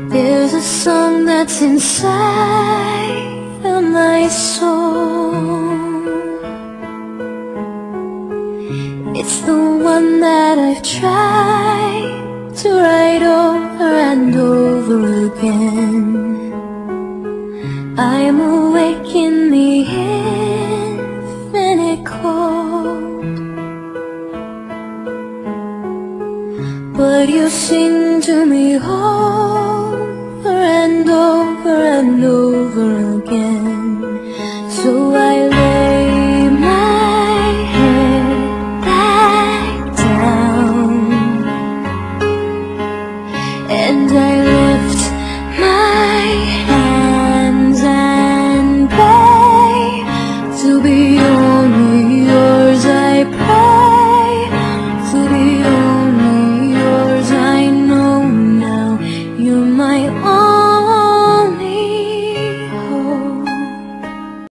There's a song that's inside of my soul. It's the one that I've tried to write over and over again. I'm awake in the infinite cold, but you sing to me over and over and over again.